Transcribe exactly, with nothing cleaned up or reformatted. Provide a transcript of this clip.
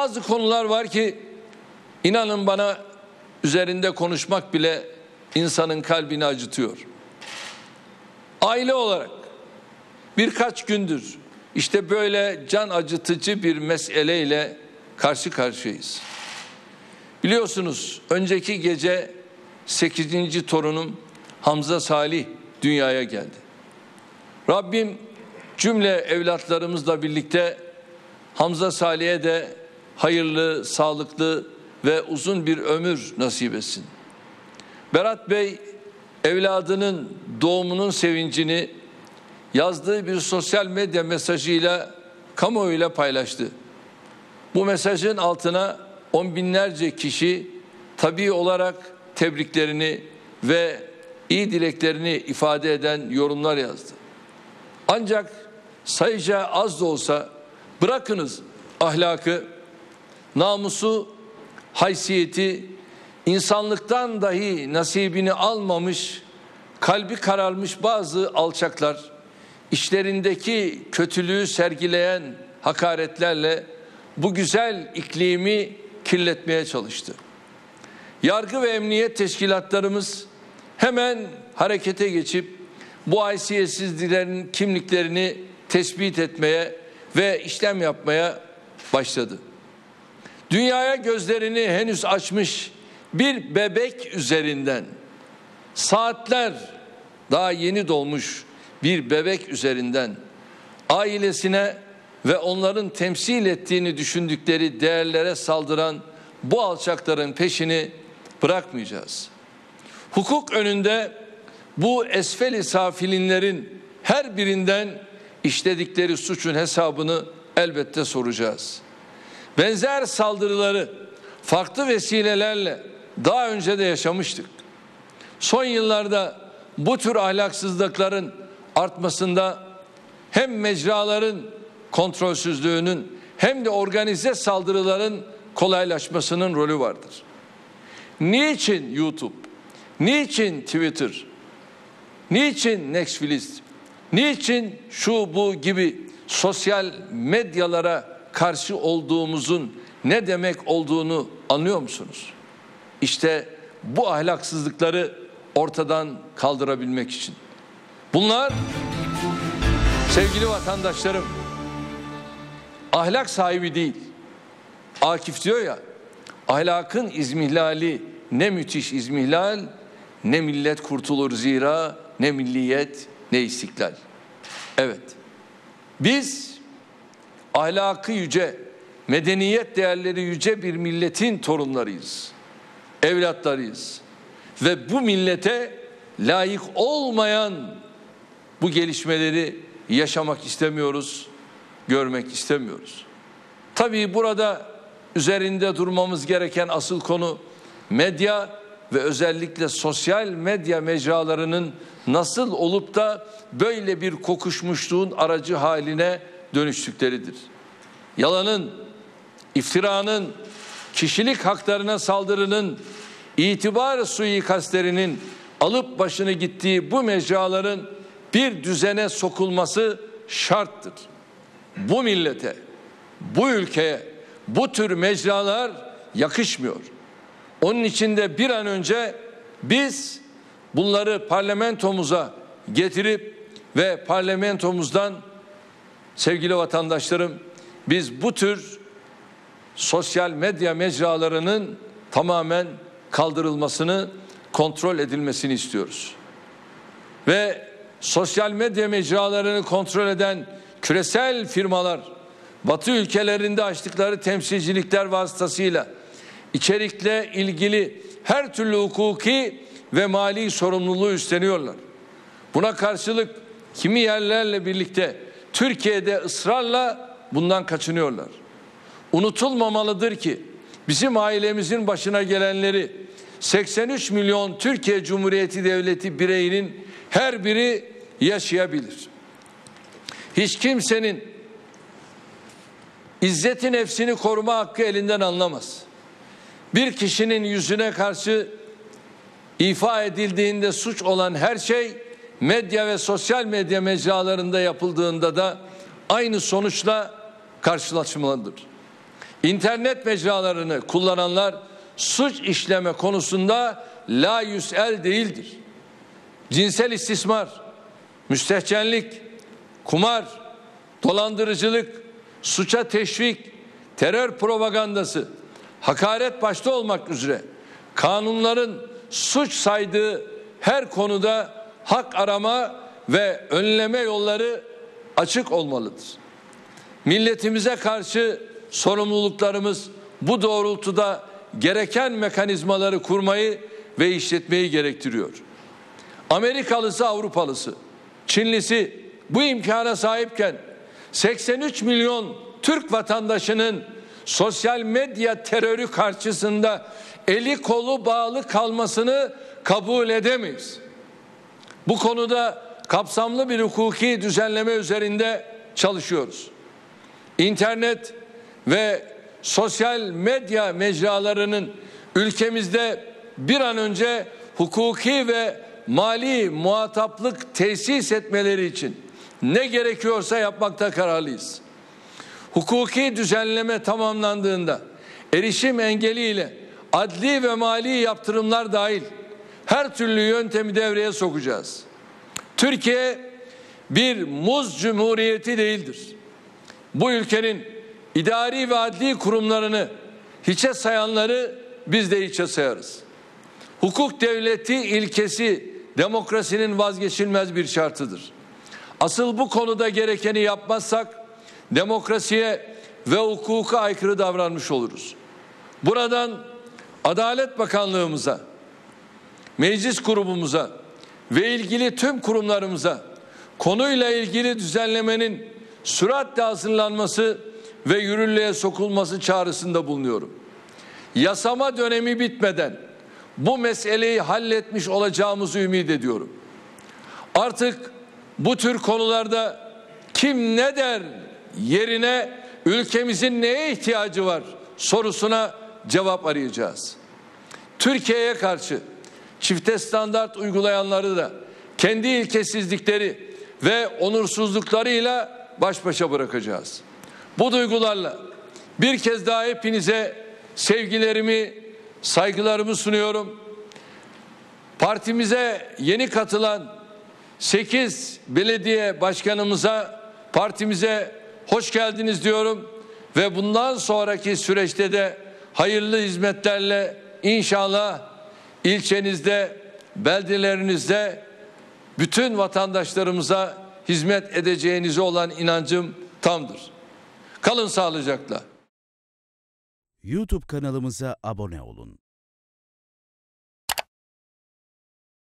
Bazı konular var ki inanın bana üzerinde konuşmak bile insanın kalbini acıtıyor. Aile olarak birkaç gündür işte böyle can acıtıcı bir meseleyle karşı karşıyayız. Biliyorsunuz önceki gece sekizinci torunum Hamza Salih dünyaya geldi. Rabbim cümle evlatlarımızla birlikte Hamza Salih'e de hayırlı, sağlıklı ve uzun bir ömür nasip etsin. Berat Bey evladının doğumunun sevincini yazdığı bir sosyal medya mesajıyla kamuoyuyla paylaştı. Bu mesajın altına on binlerce kişi tabii olarak tebriklerini ve iyi dileklerini ifade eden yorumlar yazdı. Ancak sayıca az da olsa bırakınız ahlakı, namusu, haysiyeti, insanlıktan dahi nasibini almamış, kalbi kararmış bazı alçaklar, işlerindeki kötülüğü sergileyen hakaretlerle bu güzel iklimi kirletmeye çalıştı. Yargı ve emniyet teşkilatlarımız hemen harekete geçip bu haysiyetsizlerin kimliklerini tespit etmeye ve işlem yapmaya başladı. Dünyaya gözlerini henüz açmış bir bebek üzerinden, saatler daha yeni doğmuş bir bebek üzerinden ailesine ve onların temsil ettiğini düşündükleri değerlere saldıran bu alçakların peşini bırakmayacağız. Hukuk önünde bu esfel-i safilinlerin her birinden işledikleri suçun hesabını elbette soracağız. Benzer saldırıları farklı vesilelerle daha önce de yaşamıştık. Son yıllarda bu tür ahlaksızlıkların artmasında hem mecraların kontrolsüzlüğünün hem de organize saldırıların kolaylaşmasının rolü vardır. Niçin YouTube? Niçin Twitter? Niçin Netflix? Niçin şu bu gibi sosyal medyalara karşı olduğumuzun ne demek olduğunu anlıyor musunuz? İşte bu ahlaksızlıkları ortadan kaldırabilmek için. Bunlar sevgili vatandaşlarım ahlak sahibi değil. Akif diyor ya, ahlakın izmihlali ne müthiş izmihlal, ne millet kurtulur zira, ne milliyet, ne istiklal. Evet, biz ahlakı yüce, medeniyet değerleri yüce bir milletin torunlarıyız, evlatlarıyız. Ve bu millete layık olmayan bu gelişmeleri yaşamak istemiyoruz, görmek istemiyoruz. Tabii burada üzerinde durmamız gereken asıl konu medya ve özellikle sosyal medya mecralarının nasıl olup da böyle bir kokuşmuşluğun aracı haline dönüştükleridir. Yalanın, iftiranın, kişilik haklarına saldırının, itibar suikastlerinin alıp başını gittiği bu mecraların bir düzene sokulması şarttır. Bu millete, bu ülkeye bu tür mecralar yakışmıyor. Onun için de bir an önce biz bunları parlamentomuza getirip ve parlamentomuzdan sevgili vatandaşlarım biz bu tür sosyal medya mecralarının tamamen kaldırılmasını, kontrol edilmesini istiyoruz. Ve sosyal medya mecralarını kontrol eden küresel firmalar Batı ülkelerinde açtıkları temsilcilikler vasıtasıyla içerikle ilgili her türlü hukuki ve mali sorumluluğu üstleniyorlar. Buna karşılık kimi yerlerle birlikte Türkiye'de ısrarla bundan kaçınıyorlar. Unutulmamalıdır ki bizim ailemizin başına gelenleri seksen üç milyon Türkiye Cumhuriyeti Devleti bireyinin her biri yaşayabilir. Hiç kimsenin izzeti nefsini koruma hakkı elinden alınamaz. Bir kişinin yüzüne karşı ifa edildiğinde suç olan her şey medya ve sosyal medya mecralarında yapıldığında da aynı sonuçla karşılaşmalıdır. İnternet mecralarını kullananlar suç işleme konusunda la yüsel değildir. Cinsel istismar, müstehcenlik, kumar, dolandırıcılık, suça teşvik, terör propagandası, hakaret başta olmak üzere kanunların suç saydığı her konuda hak arama ve önleme yolları açık olmalıdır. Milletimize karşı sorumluluklarımız bu doğrultuda gereken mekanizmaları kurmayı ve işletmeyi gerektiriyor. Amerikalısı, Avrupalısı, Çinlisi bu imkana sahipken seksen üç milyon Türk vatandaşının sosyal medya terörü karşısında eli kolu bağlı kalmasını kabul edemeyiz. Bu konuda kapsamlı bir hukuki düzenleme üzerinde çalışıyoruz. İnternet ve sosyal medya mecralarının ülkemizde bir an önce hukuki ve mali muhataplık tesis etmeleri için ne gerekiyorsa yapmakta kararlıyız. Hukuki düzenleme tamamlandığında erişim engeliyle adli ve mali yaptırımlar dahil her türlü yöntemi devreye sokacağız. Türkiye bir muz cumhuriyeti değildir. Bu ülkenin idari ve adli kurumlarını hiçe sayanları biz de hiçe sayarız. Hukuk devleti ilkesi demokrasinin vazgeçilmez bir şartıdır. Asıl bu konuda gerekeni yapmazsak demokrasiye ve hukuka aykırı davranmış oluruz. Buradan Adalet Bakanlığımıza, meclis grubumuza ve ilgili tüm kurumlarımıza konuyla ilgili düzenlemenin süratle hazırlanması ve yürürlüğe sokulması çağrısında bulunuyorum. Yasama dönemi bitmeden bu meseleyi halletmiş olacağımızı ümit ediyorum. Artık bu tür konularda kim ne der yerine ülkemizin neye ihtiyacı var sorusuna cevap arayacağız. Türkiye'ye karşı çifte standart uygulayanları da kendi ilkesizlikleri ve onursuzluklarıyla baş başa bırakacağız. Bu duygularla bir kez daha hepinize sevgilerimi, saygılarımı sunuyorum. Partimize yeni katılan sekiz belediye başkanımıza, partimize hoş geldiniz diyorum ve bundan sonraki süreçte de hayırlı hizmetlerle inşallah ilçenizde, beldelerinizde bütün vatandaşlarımıza hizmet edeceğinize olan inancım tamdır. Kalın sağlıcakla. YouTube kanalımıza abone olun.